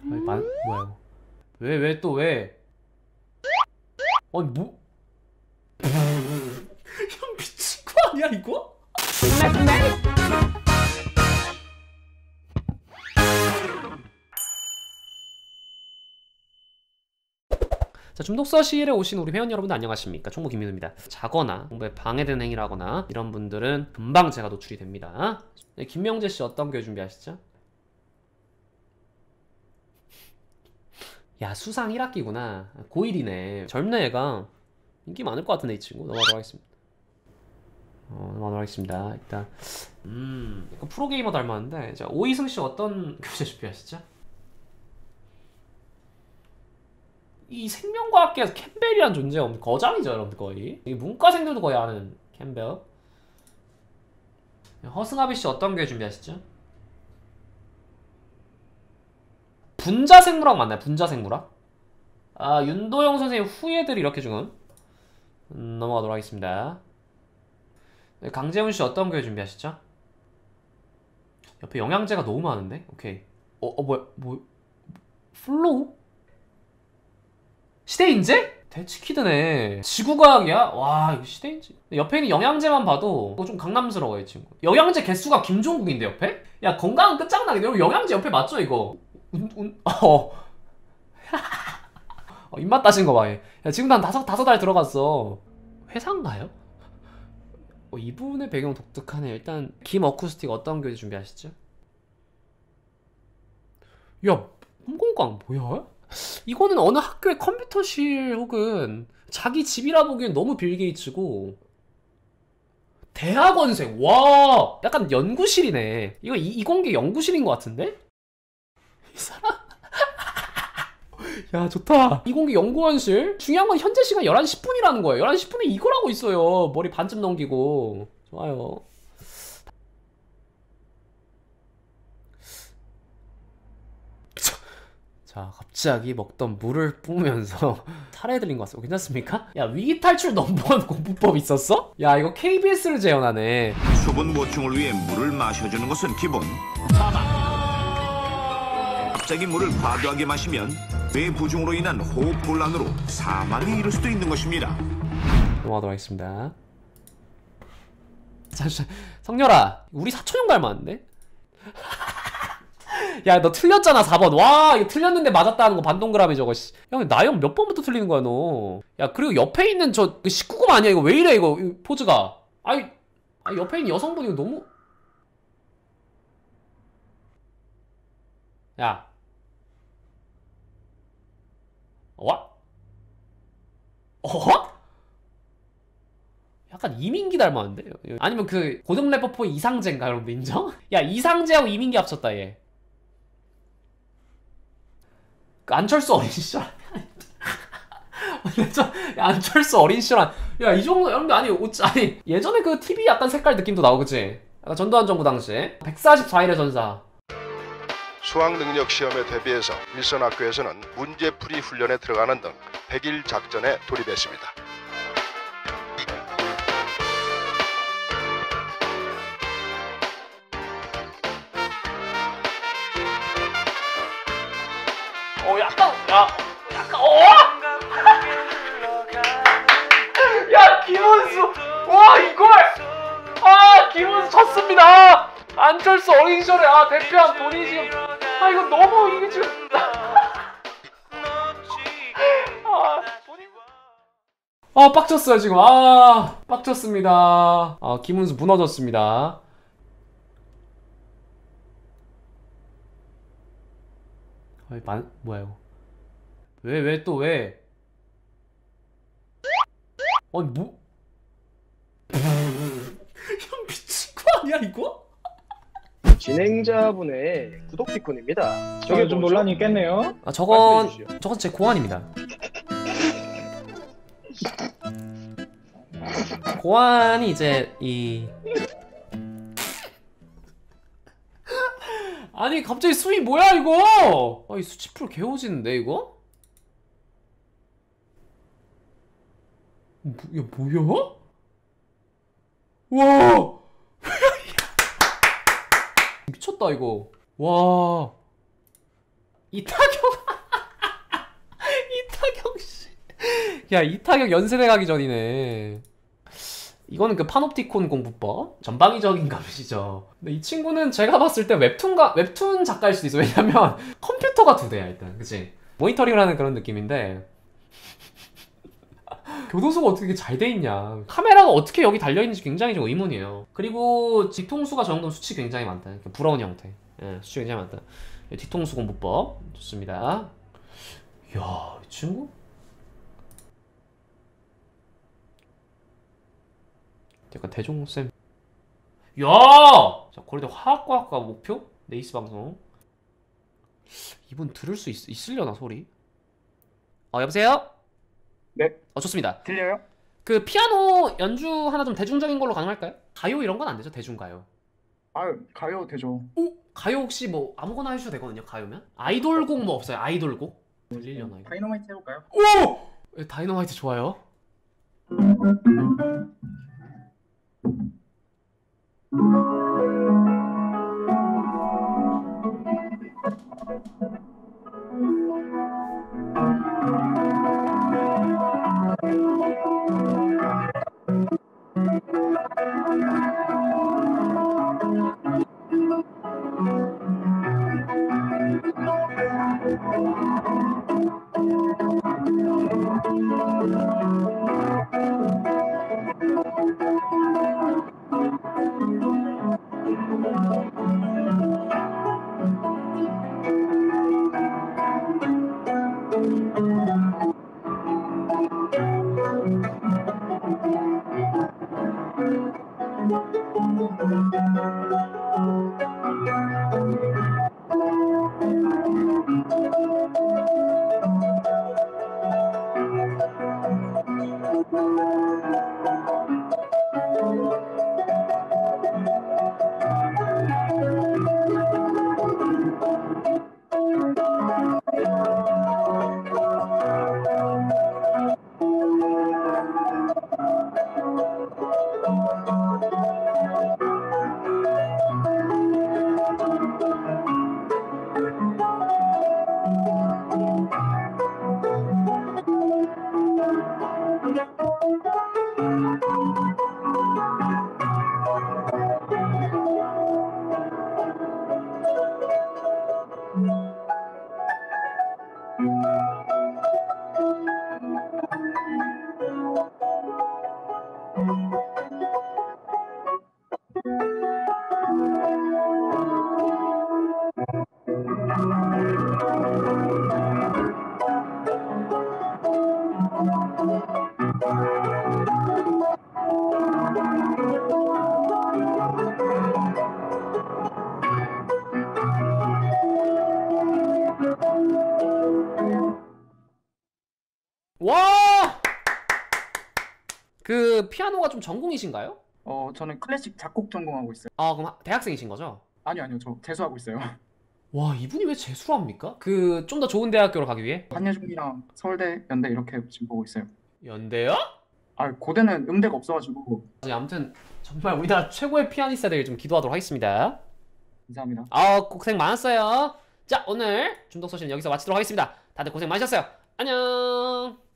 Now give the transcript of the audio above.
아니, 뭐야 이거. 왜 또 왜? 아니 뭐? 형 미친 거 아니야 이거? 자, 중독서실에 오신 우리 회원 여러분들 안녕하십니까? 총무 김민우입니다. 자거나 공부에 방해되는 행위를 하거나 이런 분들은 금방 제가 노출이 됩니다. 네, 김명재씨 어떤 교육 준비하시죠? 야, 수상 1학기구나. 고1이네. 젊은 애가 인기 많을 것 같은데 이 친구. 넘어가도록 하겠습니다. 넘어가도록 하겠습니다. 일단 약간 프로게이머 닮았는데. 자, 오이승씨 어떤 교재 준비하시죠? 이 생명과학계에서 캠벨이란 존재가 거장이죠, 여러분들 거의. 이 문과생들도 거의 아는 캠벨. 허승아비씨 어떤 교육 준비하시죠? 분자생물학 맞나요? 분자생물학? 아, 윤도영 선생님 후예들이 이렇게 지금 넘어가도록 하겠습니다. 네, 강재훈씨 어떤 교육 준비하시죠? 옆에 영양제가 너무 많은데? 오케이. 뭐야 플로우? 시대인재? 대치키드네. 지구과학이야? 와, 이거 시대인재. 옆에 있는 영양제만 봐도 좀 강남스러워요, 이 친구. 영양제 개수가 김종국인데, 옆에? 야, 건강은 끝장나게. 여러분, 영양제 옆에 맞죠, 이거? 입맛 따신 거 봐, 얘. 야, 지금 난 다섯 알 들어갔어. 회사인가요? 이분의 배경 독특하네. 일단 김 어쿠스틱 어떤 교재 준비하시죠? 야, 홈공강 뭐야? 이거는 어느 학교의 컴퓨터실 혹은 자기 집이라 보기엔 너무 빌 게이츠고 대학원생. 와, 약간 연구실이네. 이거 이공계 연구실인 것 같은데? 이 사람? 야, 좋다. 이공계 연구원실. 중요한 건 현재 시간 11시 10분이라는 거예요. 11시 10분에 이걸 하고 있어요. 머리 반쯤 넘기고. 좋아요. 자, 갑자기 먹던 물을 뿜으면서 살해해드린 것 같습니다. 괜찮습니까? 야, 위기탈출 넘버원 공부법 있었어? 야, 이거 KBS를 재현하네. 수분 보충을 위해 물을 마셔주는 것은 기본. 갑자기 물을 과도하게 마시면 뇌 부종으로 인한 호흡 곤란으로 사망에 이를 수도 있는 것입니다. 넘어가도록 하겠습니다. 잠시만, 성렬아, 우리 사촌형 닮았는데? 야, 너 틀렸잖아, 4번. 와, 이거 틀렸는데 맞았다는 거 반동그라미 저거. 야, 나영 몇 번부터 틀리는 거야, 너. 야, 그리고 옆에 있는 저 19금 아니야, 이거 왜 이래, 이거 포즈가. 아니, 옆에 있는 여성분이 너무. 야. 와? 약간 이민기 닮았는데? 아니면 그 고등 래퍼포의 이상재인가, 여러분들 인정? 야, 이상재하고 이민기 합쳤다, 얘. 그 안철수 어린 시절. 야, 안철수 어린 시절. 야, 이 정도, 여러분들, 아니, 예전에 그 TV 약간 색깔 느낌도 나고, 그치? 약간 전두환 정부 당시에. 144일의 전사. 수학능력 시험에 대비해서 일선학교에서는 문제풀이 훈련에 들어가는 등 100일 작전에 돌입했습니다. 야, 김원수! 와, 이걸! 김원수 졌습니다! 안철수 어린 시절에, 대표한 본인이 지금, 이거 너무, 이게 지금. 빡쳤어요, 지금. 빡쳤습니다. 김은수 무너졌습니다. 뭐야, 이거. 왜 또 왜? 아니, 뭐? 형 미친 거 아니야, 이거? 진행자분의 구독 티콘입니다. 저게 좀 논란이 있겠네요. 저건 제 고안입니다. 고안이 이제 아니, 갑자기 수위 뭐야, 이거? 이 수치풀 개오지는데, 이거? 야, 뭐야? 와! 미쳤다, 이거. 와. 이타경 이타경 씨. 야, 이타경 연세대 가기 전이네. 이거는 그 파놉티콘 공부법 전방위적인 감시죠. 근데 이 친구는 제가 봤을 때 웹툰 작가일 수도 있어. 왜냐면 컴퓨터가 2대야 일단, 그치? 모니터링을 하는 그런 느낌인데 교도소가 어떻게 잘 돼 있냐, 카메라가 어떻게 여기 달려있는지 굉장히 좀 의문이에요. 그리고 뒤통수가 저 정도면 수치 굉장히 많다. 부러운 형태. 예, 수치 굉장히 많다. 뒤통수 공부법 좋습니다. 이야, 이 친구? 약간 대종쌤. 야! 자, 고려대 화학과학과 목표? 네이스 방송. 이분 들을 수 있으려나 소리? 여보세요? 네. 좋습니다. 들려요? 그 피아노 연주 하나 좀 대중적인 걸로 가능할까요? 가요 이런 건 안 되죠? 대중가요. 아유, 가요 되죠. 가요 혹시 뭐 아무거나 해주셔도 되거든요, 가요면? 아이돌곡 뭐 없어요? 아이돌곡? 들리려나 이거? 다이너마이트 해볼까요? 오! 다이너마이트 좋아요. 와! 그 피아노가 좀 전공이신가요? 저는 클래식 작곡 전공하고 있어요. 그럼 대학생이신 거죠? 아니요, 저 재수하고 있어요. 와, 이분이 왜 재수를 합니까? 그 좀 더 좋은 대학교로 가기 위해? 한예종이랑 서울대, 연대 이렇게 지금 보고 있어요. 연대요? 고대는 음대가 없어가지고. 아무튼 정말 우리나라 최고의 피아니스트가 되길 좀 기도하도록 하겠습니다. 감사합니다. 고생 많았어요. 자, 오늘 중독소식은 여기서 마치도록 하겠습니다. 다들 고생 많으셨어요. 안녕.